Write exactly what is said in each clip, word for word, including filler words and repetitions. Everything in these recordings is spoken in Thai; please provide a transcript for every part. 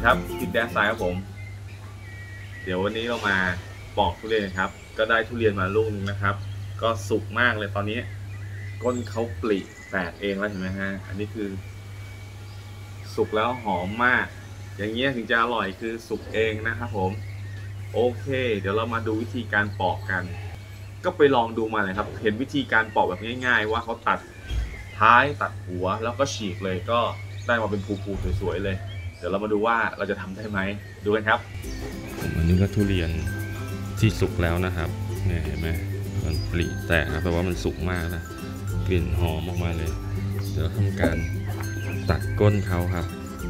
ครับทิดแดนซ้ายครับผมเดี๋ยววันนี้เรามาปอกทุเรียนครับก็ได้ทุเรียนมาลูกนึงนะครับก็สุกมากเลยตอนนี้ก้นเขาปลิแตกเองแล้วเห็นไหมฮะอันนี้คือสุกแล้วหอมมากอย่างเงี้ยถึงจะอร่อยคือสุกเองนะครับผมโอเคเดี๋ยวเรามาดูวิธีการปอกกันก็ไปลองดูมาเลยครับเห็นวิธีการปอกแบบง่ายๆว่าเขาตัดท้ายตัดหัวแล้วก็ฉีกเลยก็ได้มาเป็นภูๆสวยๆเลยเดี๋ยวเรามาดูว่าเราจะทำได้ไหมดูกันครับอันนี้ก็ทุเรียนที่สุกแล้วนะครับเนี่ยเห็นไหมมันปลิแตกนะแปลว่ามันสุกมากนะกลิ่นหอมออกมาเลยเดี๋ยวทำการตัดก้นเขาครับ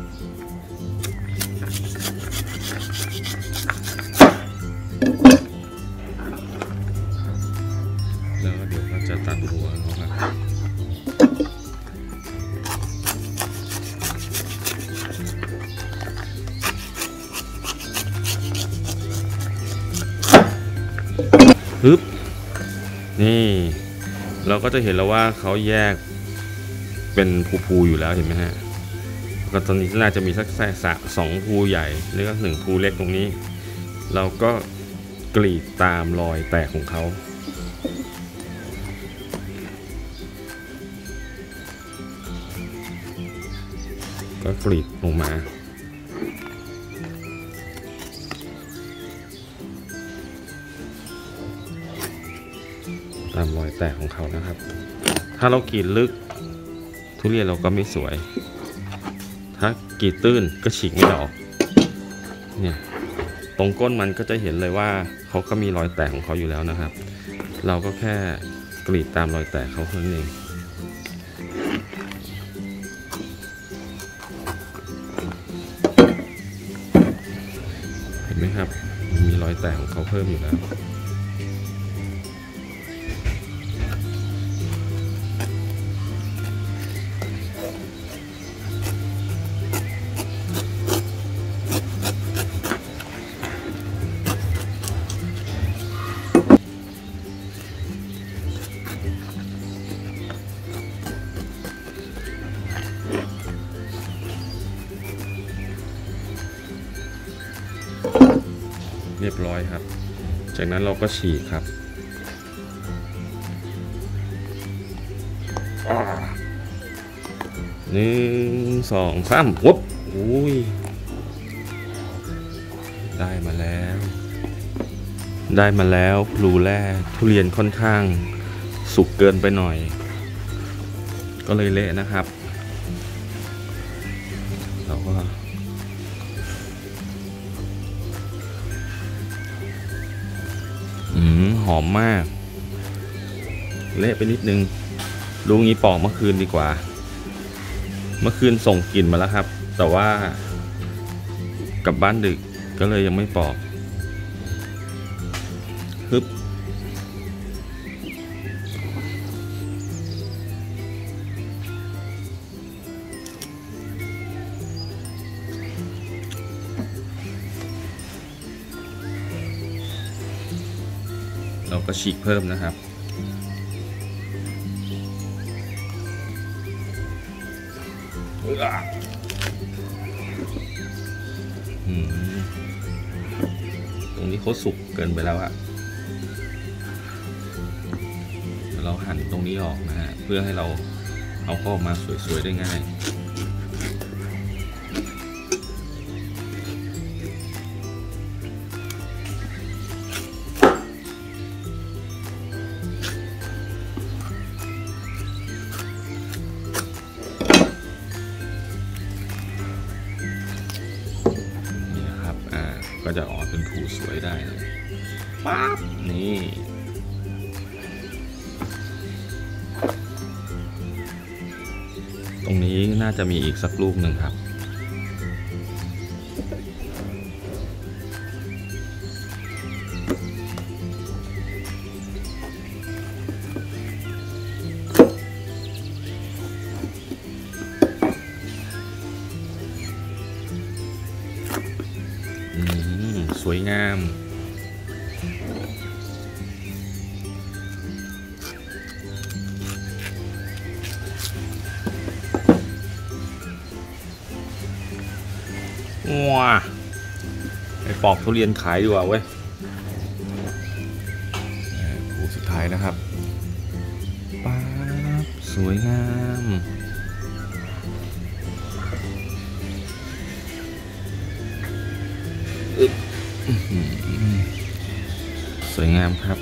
แล้วเดี๋ยวเราจะตัดหัวเขาครับปึ๊บนี่เราก็จะเห็นแล้วว่าเขาแยกเป็นภูๆอยู่แล้วเห็นไหมฮะก็ตอนนี้น่าจะมีสักแสะสองภูใหญ่แล้วก็หนึ่งภูเล็กตรงนี้เราก็กรีดตามรอยแตกของเขาก็กรีดลงมาตามรอยแตกของเขานะครับถ้าเรากรีดลึกทุเรียนเราก็ไม่สวยถ้ากรีดตื้นก็ฉีกไม่ออกเนี่ยตรงก้นมันก็จะเห็นเลยว่าเขาก็มีรอยแตกของเขาอยู่แล้วนะครับเราก็แค่กรีดตามรอยแตกเขาเท่านั้นเองเห็นไหมครับมีรอยแตกของเขาเพิ่มอยู่แล้วเรียบร้อยครับจากนั้นเราก็ฉีกครับหนึ่งสองสามวุบอุ้ยได้มาแล้วได้มาแล้วพลูแรกทุเรียนค่อนข้างสุกเกินไปหน่อยก็เลยเละนะครับเราก็อืมหอมมากเละไปนิดนึงลูกนี้ปอกเมื่อคืนดีกว่าเมื่อคืนส่งกลิ่นมาแล้วครับแต่ว่ากลับบ้านดึกก็เลยยังไม่ปอกฮึบเราก็ฉีกเพิ่มนะครับตรงนี้เขาสุกเกินไปแล้วอะเราหั่นตรงนี้ออกนะฮะเพื่อให้เราเอาเข้ามาสวยๆได้ง่ายก็จะออกเป็นผูสวยได้เลยปั๊บนี่ตรงนี้น่าจะมีอีกสักลูกหนึ่งครับสวยงามว้าไปปอกทุเรียนขายดีกว่าเว้ยคู่สุดท้ายนะครับป๊าบสวยงามสวยงามครับ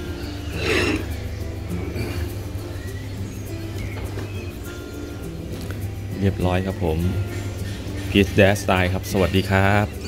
เรียบร้อยครับผมพีชแดสไตล์ครับสวัสดีครับ